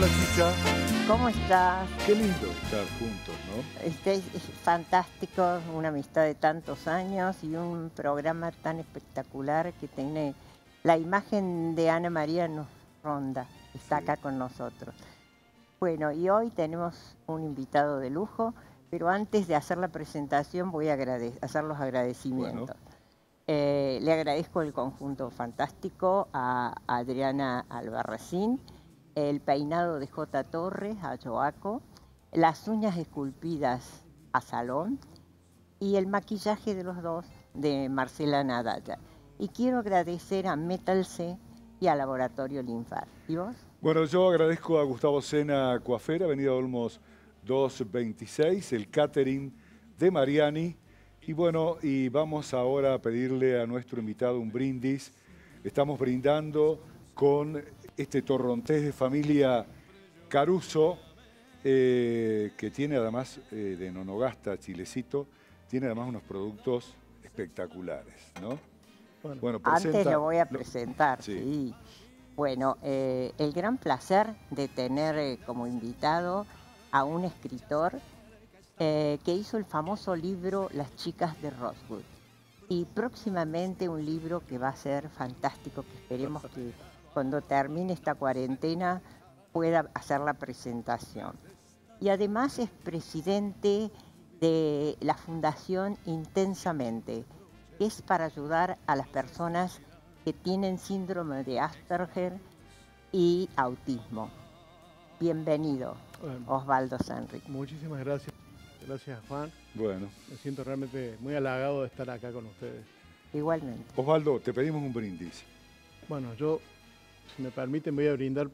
Hola, Chicha. ¿Cómo estás? Qué lindo estar juntos, ¿no? Es fantástico, una amistad de tantos años y un programa tan espectacular que tiene la imagen de Ana María nos ronda, está Sí. acá con nosotros. Bueno, y hoy tenemos un invitado de lujo, pero antes de hacer la presentación voy a hacer los agradecimientos. Le agradezco el conjunto fantástico a Adriana Albarracín, el peinado de J. Torres a Joaco, las uñas esculpidas a Salón y el maquillaje de los dos de Marcela Nadalla. Y quiero agradecer a Metal C y a Laboratorio Linfar. ¿Y vos? Bueno, yo agradezco a Gustavo Sena Coafera, Avenida Olmos 226, el catering de Mariani. Y bueno, y vamos ahora a pedirle a nuestro invitado un brindis. Estamos brindando con este torrontés de familia Caruso, que tiene además de Nonogasta, Chilecito, tiene además unos productos espectaculares, ¿no? Bueno, Antes lo voy a lo- presentar, sí. sí. Bueno, el gran placer de tener como invitado a un escritor que hizo el famoso libro Las chicas de Rosewood. Y próximamente un libro que va a ser fantástico, que esperemos que cuando termine esta cuarentena pueda hacer la presentación. Y además es presidente de la Fundación Intensamente, que es para ayudar a las personas que tienen síndrome de Asperger y autismo. Bienvenido, Osvaldo Senric. Muchísimas gracias. Gracias, Juan. Bueno, Me siento realmente muy halagado de estar acá con ustedes. Igualmente. Osvaldo, te pedimos un brindis. Bueno, yo, si me permiten, voy a brindar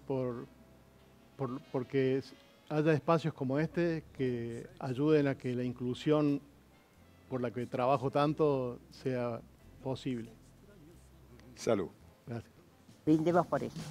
porque haya espacios como este que ayuden a que la inclusión por la que trabajo tanto sea posible. Salud. Gracias. Brindemos por eso.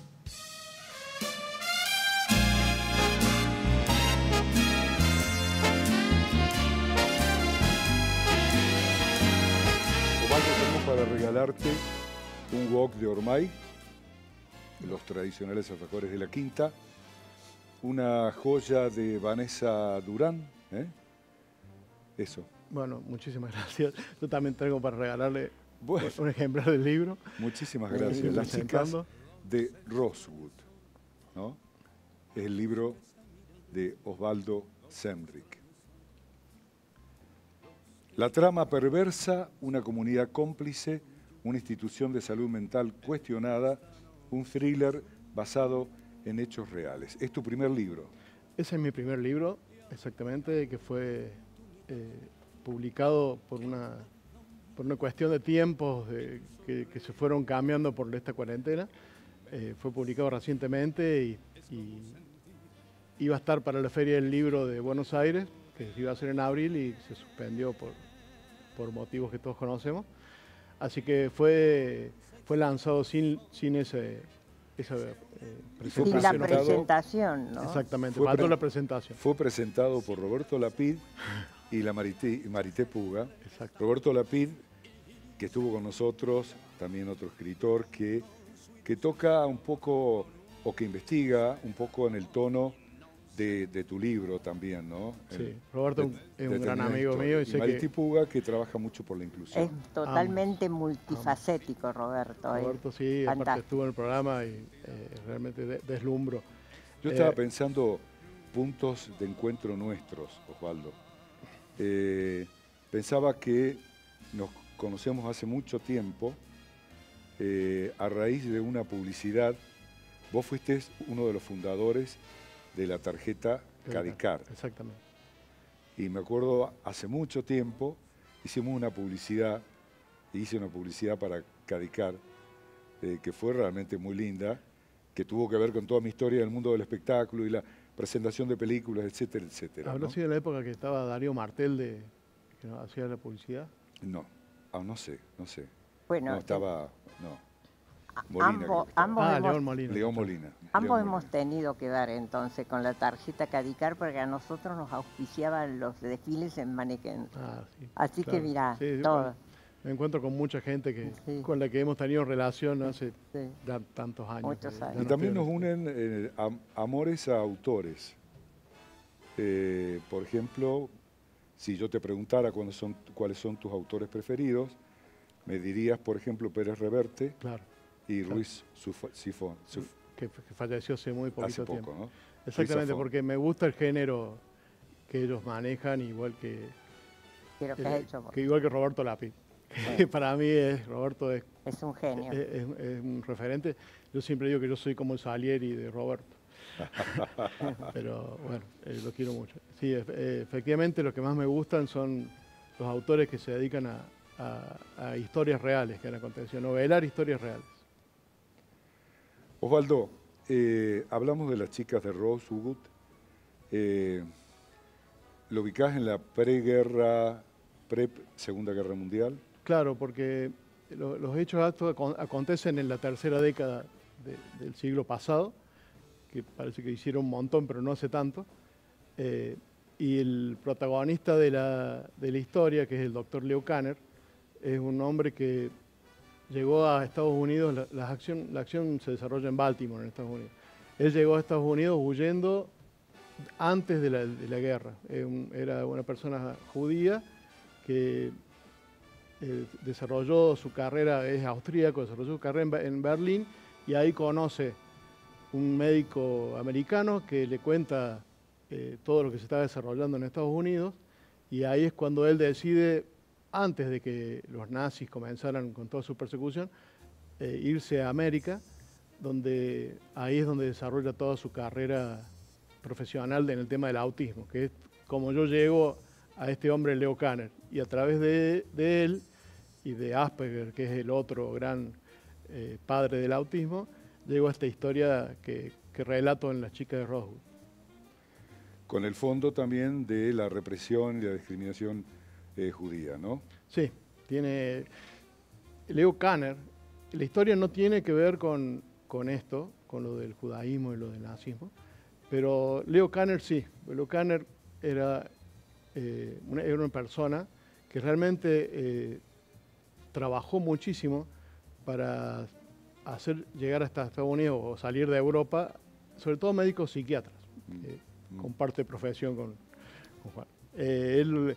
Osvaldo, tenemos para regalarte un wok de Ormay, los tradicionales alfajores de la Quinta, una joya de Vanessa Durán, ¿eh? Eso. Bueno, muchísimas gracias. Yo también tengo para regalarle Bueno, un ejemplar del libro. muchísimas Ir gracias. Las chicas presentando. de Rosewood, ¿no? Es el libro de Osvaldo Senric. La trama perversa, una comunidad cómplice, una institución de salud mental cuestionada, un thriller basado en hechos reales. Es tu primer libro. Ese es mi primer libro, exactamente, que fue publicado por una cuestión de tiempos que se fueron cambiando por esta cuarentena. Fue publicado recientemente y iba a estar para la Feria del Libro de Buenos Aires, que se iba a hacer en abril y se suspendió por motivos que todos conocemos. Así que fue lanzado sin esa Sin la presentación, ¿no? Exactamente, faltó la presentación. Fue presentado por Roberto Lapid y la Marité Puga. Exacto. Roberto Lapid, que estuvo con nosotros, también otro escritor que toca un poco, o que investiga un poco en el tono de tu libro también, ¿no? Sí, Roberto es un gran amigo mío. Y Marité Puga, que trabaja mucho por la inclusión. Es totalmente multifacético, Roberto. Roberto sí, fantástico. aparte estuvo en el programa y realmente deslumbro. Yo estaba pensando puntos de encuentro nuestros, Osvaldo. Pensaba que nos conocemos hace mucho tiempo a raíz de una publicidad. Vos fuiste uno de los fundadores de la tarjeta Cadicar. Exactamente. Y me acuerdo, hace mucho tiempo hicimos una publicidad, hice una publicidad para Cadicar, que fue realmente muy linda, que tuvo que ver con toda mi historia del mundo del espectáculo y la presentación de películas, etcétera, etcétera. ¿Habrá sido en la época que estaba Darío Martel que nos hacía la publicidad? No, no sé. Bueno, no, estaba, no. Molina, León Molina. León Molina. Ambos hemos tenido que dar entonces con la tarjeta Cadicar porque a nosotros nos auspiciaban los desfiles en Manequén. Sí, Así claro. que mirá, Sí, todo. Me encuentro con mucha gente Sí. con la que hemos tenido relación hace Sí. tantos años. Muchos que ya años. no Y también estoy nos en esto. unen amores a autores. Por ejemplo, si yo te preguntara cuáles son tus autores preferidos, me dirías, por ejemplo, Pérez Reverte Claro, y claro. Ruiz Sifón. que falleció hace muy Hace poquito poco, tiempo. ¿no? Exactamente, Zafón. porque me gusta el género que ellos manejan, igual Quiero que has hecho vos. igual que Roberto Lapi. Que para mí Roberto es Es un genio. es un referente. Yo siempre digo que yo soy como el Salieri de Roberto. Pero bueno, lo quiero mucho. Sí, efectivamente lo que más me gustan son los autores que se dedican a historias reales que han acontecido, novelar historias reales. Osvaldo, hablamos de las chicas de Rosewood. ¿Lo ubicás en la preguerra, Segunda Guerra Mundial? Claro, porque los hechos actos acontecen en la tercera década del siglo pasado, que parece que hicieron un montón, pero no hace tanto. Y el protagonista de la historia, que es el doctor Leo Kanner, es un hombre que llegó a Estados Unidos. La acción se desarrolla en Baltimore, en Estados Unidos. Él llegó a Estados Unidos huyendo antes de la guerra. Era una persona judía que desarrolló su carrera, es austríaco, desarrolló su carrera en Berlín, y ahí conoce un médico americano que le cuenta todo lo que se está desarrollando en Estados Unidos, y ahí es cuando él decide, antes de que los nazis comenzaran con toda su persecución, irse a América, donde ahí es donde desarrolla toda su carrera profesional en el tema del autismo, que es como yo llego a este hombre Leo Kanner, y a través de él y de Asperger, que es el otro gran padre del autismo, llego a esta historia que relato en Las chicas de Rosewood. Con el fondo también de la represión y la discriminación judía, ¿no? Sí, tiene Leo Kanner. La historia no tiene que ver con esto, con lo del judaísmo y lo del nazismo, pero Leo Kanner sí. Leo Kanner era una persona que realmente trabajó muchísimo para hacer llegar hasta Estados Unidos o salir de Europa, sobre todo médicos psiquiatras. Comparte profesión con Juan. Él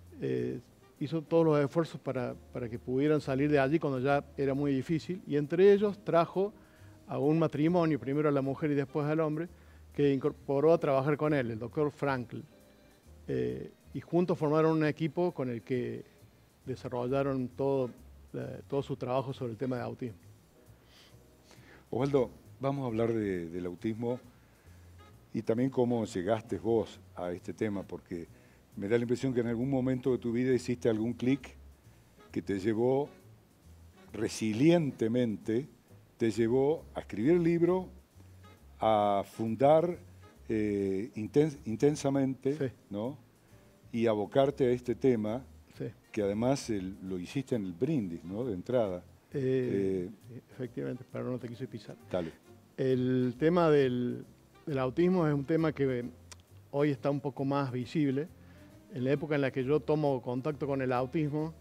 hizo todos los esfuerzos para que pudieran salir de allí cuando ya era muy difícil, y entre ellos trajo a un matrimonio, primero a la mujer y después al hombre, que incorporó a trabajar con él, el doctor Frankl. Y juntos formaron un equipo con el que desarrollaron todo su trabajo sobre el tema de autismo. Osvaldo, vamos a hablar del autismo y también cómo llegaste vos a este tema, porque me da la impresión que en algún momento de tu vida hiciste algún clic que te llevó resilientemente, te llevó a escribir el libro, a fundar intensamente, Sí. ¿no? Y abocarte a este tema, Sí. que además lo hiciste en el brindis, ¿no? De entrada. Sí, efectivamente, pero no te quise pisar. Dale. El tema del autismo es un tema que hoy está un poco más visible. En la época en la que yo tomo contacto con el autismo,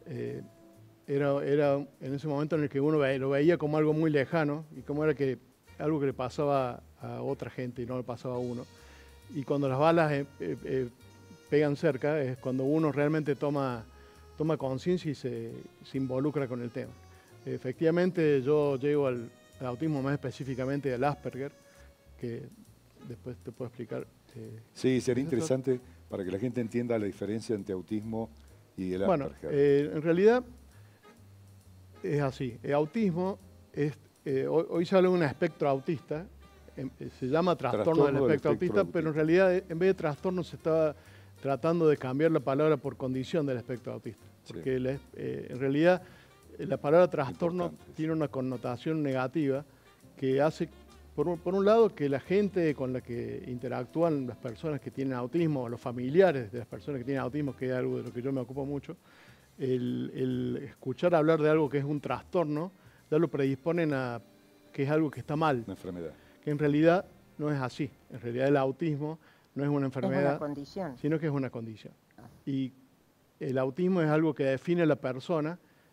era en ese momento en el que uno lo veía como algo muy lejano, y como era algo que le pasaba a otra gente y no le pasaba a uno. Y cuando las balas pegan cerca, es cuando uno realmente toma conciencia y se involucra con el tema. Efectivamente, yo llego al autismo, más específicamente al Asperger, que después te puedo explicar. Sí, sería interesante para que la gente entienda la diferencia entre autismo y el Asperger. Bueno, en realidad es así. El autismo hoy se habla de un espectro autista, se llama trastorno del espectro autista, pero en realidad en vez de trastorno se está tratando de cambiar la palabra por condición del espectro autista. Porque sí. En realidad la palabra trastorno tiene una connotación negativa que hace, por un lado, que la gente con la que interactúan las personas que tienen autismo, o los familiares de las personas que tienen autismo, que es algo de lo que yo me ocupo mucho, el escuchar hablar de algo que es un trastorno, ya lo predisponen a que es algo que está mal. Una enfermedad. Que en realidad no es así. En realidad el autismo no es una enfermedad, es una condición, sino que es una condición. Y el autismo es algo que define a la persona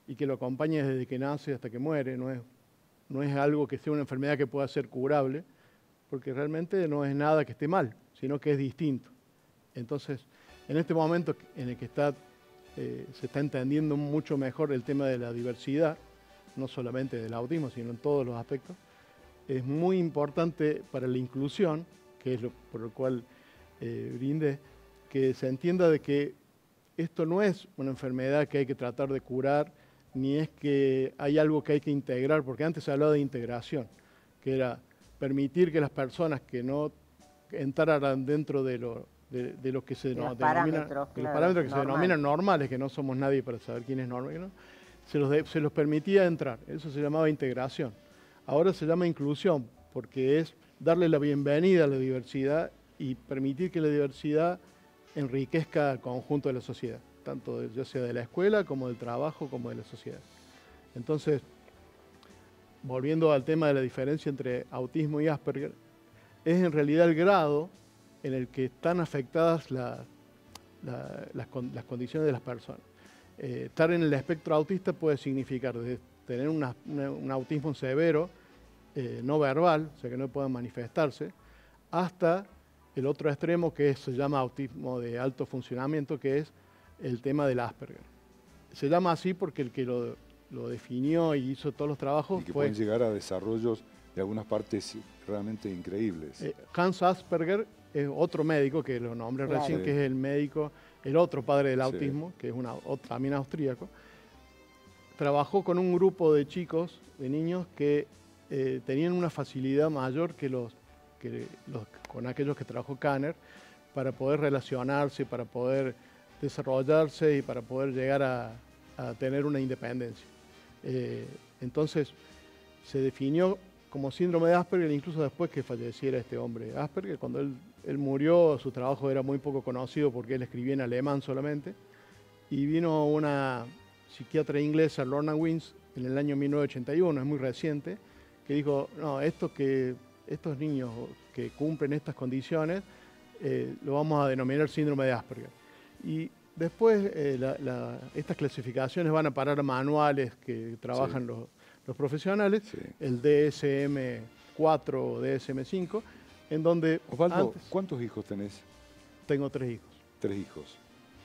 y que lo acompaña desde que nace hasta que muere. No es algo que sea una enfermedad que pueda ser curable, porque realmente no es nada que esté mal, sino que es distinto. Entonces, en este momento en el que se está entendiendo mucho mejor el tema de la diversidad, no solamente del autismo, sino en todos los aspectos, es muy importante para la inclusión, que es por lo cual brindé, que se entienda de que esto no es una enfermedad que hay que tratar de curar, ni es que hay algo que hay que integrar, porque antes se hablaba de integración, que era permitir que las personas que no entraran dentro de lo que se denomina, parámetros, los parámetros que se denominan normales, que no somos nadie para saber quién es normal, ¿no? Se los permitía entrar. Eso se llamaba integración. Ahora se llama inclusión, porque es darle la bienvenida a la diversidad y permitir que la diversidad enriquezca al conjunto de la sociedad, tanto ya sea de la escuela, como del trabajo, como de la sociedad. Entonces, volviendo al tema de la diferencia entre autismo y Asperger, es en realidad el grado en el que están afectadas las condiciones de las personas. Estar en el espectro autista puede significar desde tener un autismo severo, no verbal, o sea que no puedan manifestarse, hasta el otro extremo que se llama autismo de alto funcionamiento, que es el tema del Asperger. Se llama así porque el que lo definió y hizo todos los trabajos y que fue... pueden llegar a desarrollos de algunas partes realmente increíbles. Hans Asperger es otro médico, que lo nombré recién, que es el médico, el otro padre del autismo, que es también austríaco. Trabajó con un grupo de chicos, de niños, que tenían una facilidad mayor que con aquellos que trabajó Kanner, para poder relacionarse, para poder desarrollarse y para poder llegar a tener una independencia. Entonces, se definió como síndrome de Asperger, incluso después que falleciera este hombre Asperger. Cuando él murió, su trabajo era muy poco conocido porque él escribía en alemán solamente. Y vino una psiquiatra inglesa, Lorna Wins, en el año 1981, es muy reciente, que dijo, no, estos niños que cumplen estas condiciones, lo vamos a denominar síndrome de Asperger. Y después estas clasificaciones van a parar a manuales que trabajan los profesionales, el DSM-4 o DSM-5, en donde... Osvaldo, ¿cuántos hijos tenés? Tengo 3 hijos. 3 hijos.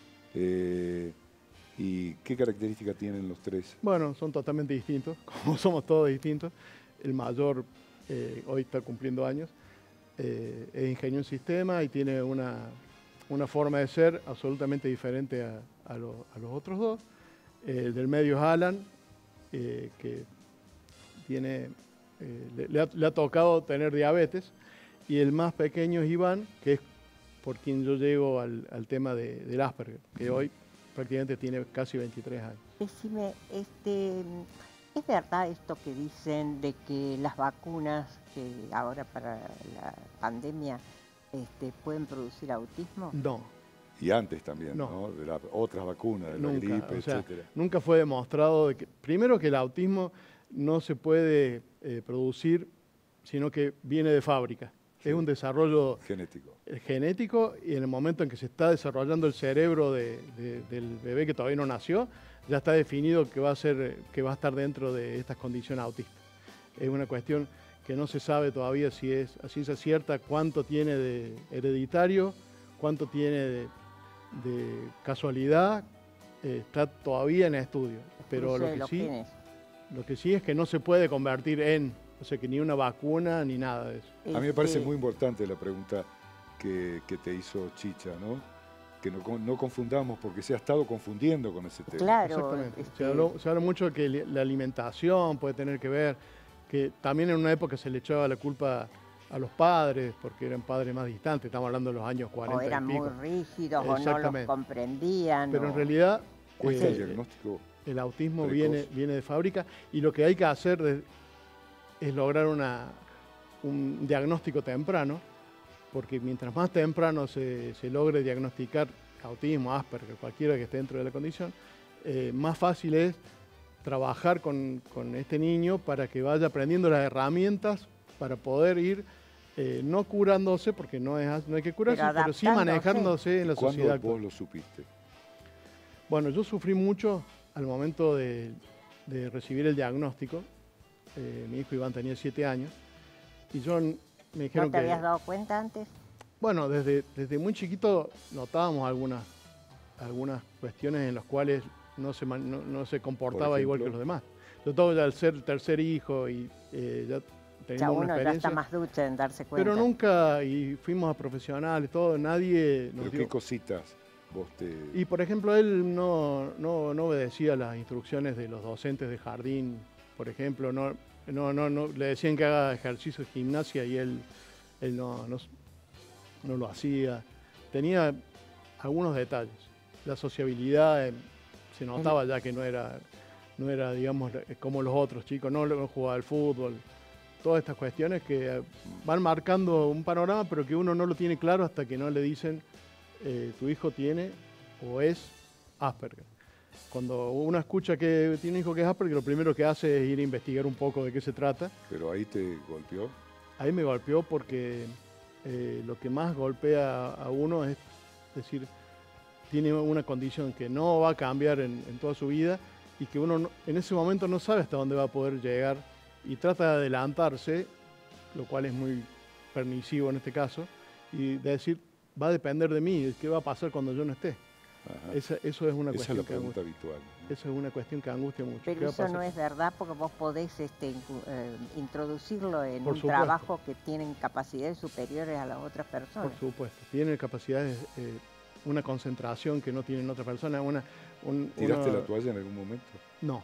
¿Y qué características tienen los 3? Bueno, son totalmente distintos, como somos todos distintos. El mayor hoy está cumpliendo años, es ingeniero en sistema y tiene una forma de ser absolutamente diferente a los otros 2. El del medio es Alan, que le ha tocado tener diabetes, y el más pequeño es Iván, que es por quien yo llego al tema del Asperger, que hoy prácticamente tiene casi 23 años. Decime, ¿es verdad esto que dicen de que las vacunas que ahora para la pandemia pueden producir autismo? No. Y antes también, ¿no? De las otras vacunas, de la gripe, etcétera. Nunca fue demostrado, primero que el autismo no se puede producir, sino que viene de fábrica. Sí. Es un desarrollo genético, y en el momento en que se está desarrollando el cerebro del bebé que todavía no nació, ya está definido que va a estar dentro de estas condiciones autistas. Es una cuestión que no se sabe todavía si es a ciencia cierta cuánto tiene de hereditario, cuánto tiene de casualidad, está todavía en estudio. Pero lo que sí es que no se puede convertir o sea, que ni una vacuna ni nada de eso. A mí me parece muy importante la pregunta que te hizo Chicha, ¿no? Que no confundamos, porque se ha estado confundiendo con ese tema. Claro. Exactamente. Se habla mucho de que la alimentación puede tener que ver, que también en una época se le echaba la culpa a los padres, porque eran padres más distantes, estamos hablando de los años 40 o eran muy rígidos, o no los comprendían. Pero en realidad el diagnóstico el autismo viene de fábrica, y lo que hay que hacer es lograr un diagnóstico temprano, porque mientras más temprano se logre diagnosticar autismo, Asperger, cualquiera que esté dentro de la condición, más fácil es trabajar con este niño para que vaya aprendiendo las herramientas para poder ir no curándose, porque no hay que curarse, pero sí manejándose en la sociedad. ¿Cuándo vos lo supiste? Bueno, yo sufrí mucho al momento de recibir el diagnóstico, mi hijo Iván tenía 7 años, y me dijeron ¿No te habías dado cuenta antes? Bueno, desde muy chiquito notábamos algunas cuestiones en las cuales no se comportaba igual que los demás. Sobre todo ya al ser el tercer hijo y ya teniendo una experiencia. Ya está más ducha en darse cuenta. Pero nunca, y fuimos a profesionales, todo, nadie nos ¿Pero dio... qué cositas vos te...? Y por ejemplo, él no obedecía las instrucciones de los docentes de jardín, por ejemplo, no le decían que haga ejercicio de gimnasia y él no lo hacía. Tenía algunos detalles. La sociabilidad se notaba ya que no era, digamos, como los otros chicos, no jugaba al fútbol. Todas estas cuestiones que van marcando un panorama, pero que uno no lo tiene claro hasta que no le dicen tu hijo tiene o es Asperger. Cuando uno escucha que tiene un hijo que es Asperger, lo primero que hace es ir a investigar un poco de qué se trata. ¿Pero ahí te golpeó? Ahí me golpeó porque lo que más golpea a uno es decir, tiene una condición que no va a cambiar en toda su vida y que uno en ese momento no sabe hasta dónde va a poder llegar y trata de adelantarse, lo cual es muy permisivo en este caso, y de decir, va a depender de mí, ¿qué va a pasar cuando yo no esté? Eso es una cuestión. Esa es la pregunta habitual, ¿no? Eso es una cuestión que angustia mucho. Pero eso no es verdad porque vos podés introducirlo en un supuesto. Trabajo que tienen capacidades superiores a las otras personas. Por supuesto, tienen capacidades, una concentración que no tienen otras personas. ¿Tiraste la toalla en algún momento? No.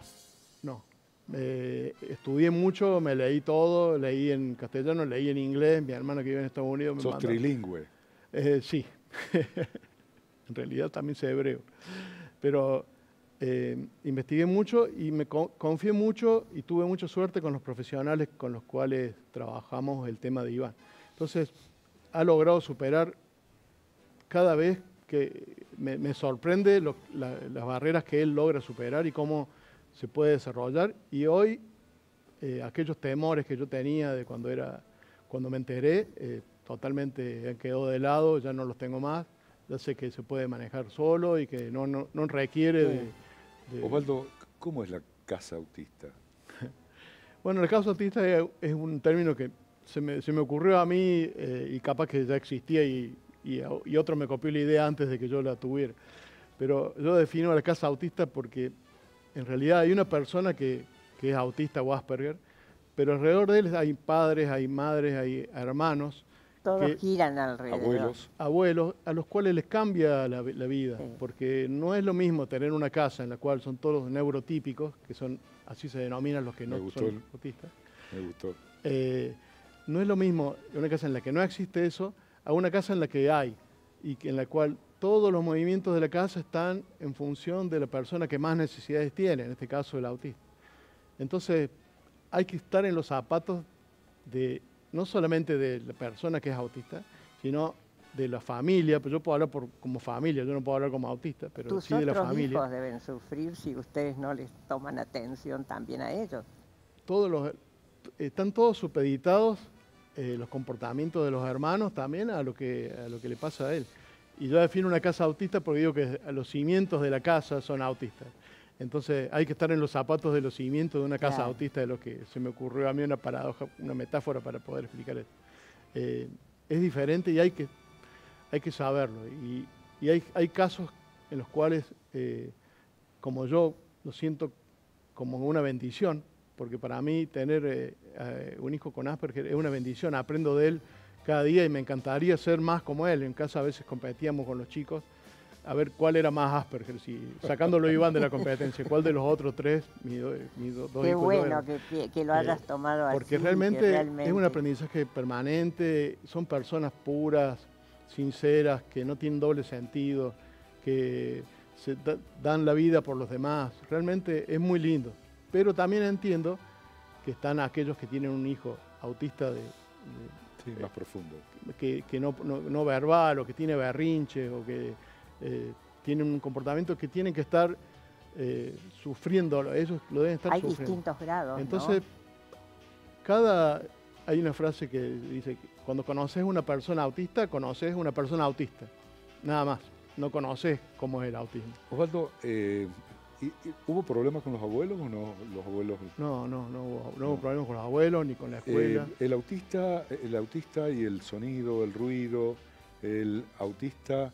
Estudié mucho, me leí todo, leí en castellano, leí en inglés, mi hermano que vive en Estados Unidos me ¿Sos mandó. trilingüe? Sí, en realidad también sé hebreo, pero investigué mucho y me confié mucho y tuve mucha suerte con los profesionales con los cuales trabajamos el tema de Iván. Entonces, ha logrado superar cada vez que me sorprende las barreras que él logra superar y cómo se puede desarrollar. Y hoy, aquellos temores que yo tenía de cuando me enteré, totalmente quedó de lado, ya no los tengo más. Ya sé que se puede manejar solo y que no requiere de... Osvaldo, ¿cómo es la casa autista? Bueno, la casa autista es un término que se me ocurrió a mí y capaz que ya existía y otro me copió la idea antes de que yo la tuviera. Pero yo defino la casa autista porque en realidad hay una persona que es autista o Asperger, pero alrededor de él hay padres, hay madres, hay hermanos. Todos giran alrededor. Abuelos, a los cuales les cambia la vida, Sí. porque no es lo mismo tener una casa en la cual son todos neurotípicos, que son, así se denominan los que no son autistas. Me gustó. No es lo mismo una casa en la que no existe eso, a una casa en la que hay, y en la cual todos los movimientos de la casa están en función de la persona que más necesidades tiene, en este caso el autista. Entonces, hay que estar en los zapatos no solamente de la persona que es autista, sino de la familia. Pues yo puedo hablar como familia, yo no puedo hablar como autista, pero sí de la familia. Tus otros hijos deben sufrir si ustedes no les toman atención también a ellos. Están todos supeditados los comportamientos de los hermanos también a lo que le pasa a él. Y yo defino una casa autista porque digo que los cimientos de la casa son autistas. Entonces hay que estar en los zapatos de los cimientos de una casa autista, de lo que se me ocurrió a mí una paradoja, una metáfora para poder explicar esto. Es diferente y hay que saberlo. Y hay casos en los cuales, como yo lo siento como una bendición, porque para mí tener un hijo con Asperger es una bendición, aprendo de él cada día y me encantaría ser más como él. En casa a veces competíamos con los chicos a ver cuál era más Asperger, sacándolo Iván de la competencia, cuál de los otros tres, mis dos Qué hijos. Bueno que lo hayas tomado porque así. Realmente es un aprendizaje permanente, son personas puras, sinceras, que no tienen doble sentido, que se dan la vida por los demás. Realmente es muy lindo. Pero también entiendo que están aquellos que tienen un hijo autista más profundo. Que no verbal, o que tiene berrinches, o que tienen un comportamiento que tienen que estar sufriendo, ellos lo deben estar sufriendo. Hay distintos grados, Entonces, hay una frase que dice, que cuando conoces una persona autista, conoces una persona autista, nada más, no conoces cómo es el autismo. Osvaldo, ¿Hubo problemas con los abuelos o no? Los abuelos. No hubo problemas con los abuelos ni con la escuela. El autista y el sonido, el ruido, el autista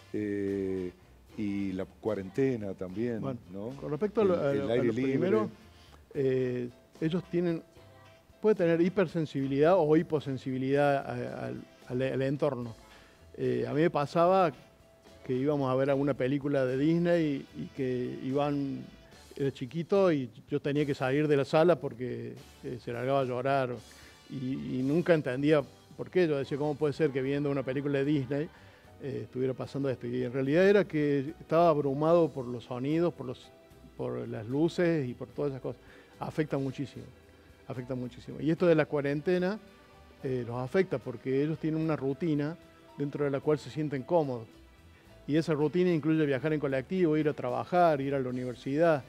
y la cuarentena también, Bueno, ¿no? Con respecto el a aire lo libre. primero, ellos puede tener hipersensibilidad o hiposensibilidad al entorno. A mí me pasaba que íbamos a ver alguna película de Disney y que era chiquito y yo tenía que salir de la sala porque se largaba a llorar y nunca entendía por qué. Yo decía, ¿cómo puede ser que viendo una película de Disney estuviera pasando esto? Y en realidad era que estaba abrumado por los sonidos, por las luces y por todas esas cosas. Afecta muchísimo. Y esto de la cuarentena los afecta porque ellos tienen una rutina dentro de la cual se sienten cómodos. Y esa rutina incluye viajar en colectivo, ir a trabajar, ir a la universidad,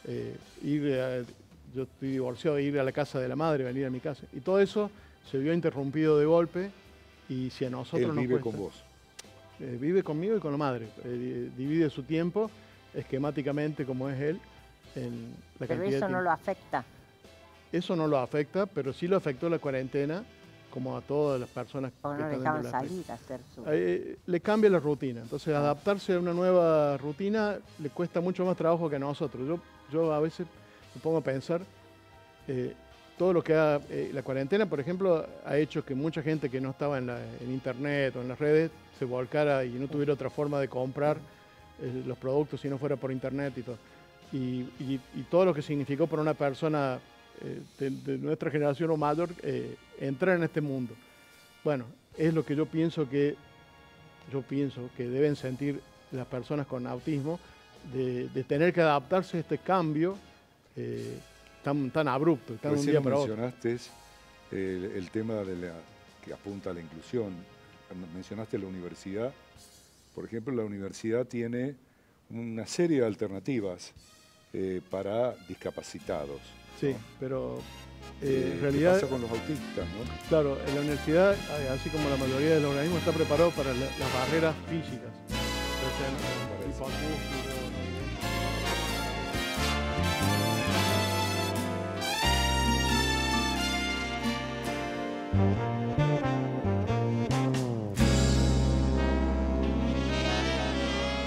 yo estoy divorciado, ir a la casa de la madre, venir a mi casa. Y todo eso se vio interrumpido de golpe y si a nosotros Él nos vive cuesta, con vos. Vive conmigo y con la madre. Divide su tiempo esquemáticamente como es él en la Pero cantidad de eso no tiempo. lo afecta. Eso no lo afecta, pero sí lo afectó la cuarentena, como a todas las personas O que no están dejaban dentro de la salir a hacer su... le cambia la rutina. Entonces, adaptarse a una nueva rutina le cuesta mucho más trabajo que a nosotros. Yo a veces me pongo a pensar, todo lo que la cuarentena, por ejemplo, ha hecho que mucha gente que no estaba en internet o en las redes se volcara y no tuviera otra forma de comprar los productos si no fuera por internet y todo. Y todo lo que significó para una persona de nuestra generación o mayor entrar en este mundo. Bueno, es lo que yo pienso que deben sentir las personas con autismo, de tener que adaptarse a este cambio tan abrupto, tan de un día para otro. Mencionaste el tema que apunta a la inclusión. Mencionaste la universidad. Por ejemplo, la universidad tiene una serie de alternativas para discapacitados. Sí, ¿no? pero en realidad... ¿Qué pasa con los autistas, no? Claro, en la universidad, así como la mayoría de los organismos, está preparado para las barreras físicas. O sea, tipo acústico,